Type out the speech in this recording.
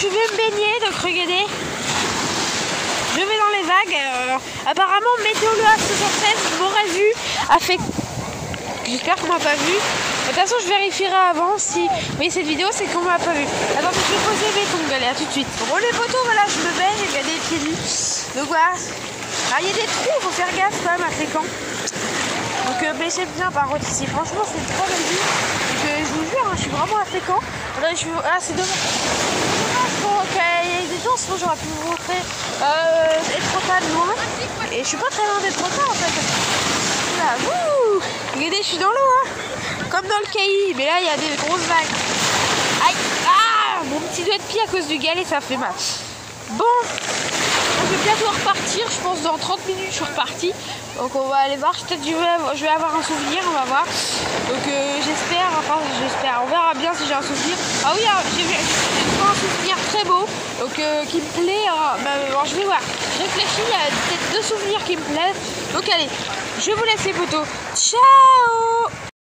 je vais me baigner, donc regardez. Je vais dans les vagues. Apparemment, Météo Loire 616 m'aurait vu, a fait. J'espère qu'on m'a pas vu. De toute façon, je vérifierai avant si. Vous voyez cette vidéo, c'est qu'on m'a pas vu. Attendez, je vais poser mes tongs, allez, à tout de suite. Bon, les poteaux, voilà, je me baigne, il y a des pieds nus. Donc voilà. Alors, il y a des trous, faut faire gaffe quand même à Fécamp. Donc baissez bien par contre ici. Franchement, c'est une très belle vue. Donc je vous jure, hein, je suis vraiment à Fécamp. Ah, c'est dommage. Pour qu'il y ait des gens, sinon j'aurais pu vous montrer Étretat de loin. Et je suis pas très loin d'Étretat en fait. Là, wouh! Regardez, je suis dans l'eau, hein. Comme dans le caillis, mais là il y a des grosses vagues. Aïe! Ah! Mon petit doigt de pied à cause du galet, ça fait mal. Bon, je vais bientôt repartir, je pense dans 30 minutes je suis reparti. Donc on va aller voir, peut-être je vais avoir un souvenir, on va voir. Donc j'espère, on verra bien si j'ai un souvenir. Ah oui, j'ai un souvenir très beau, donc qui me plaît. Alors, je vais voir, je réfléchis, il y a peut-être 2 souvenirs qui me plaisent. Donc allez, je vous laisse les potos. Ciao!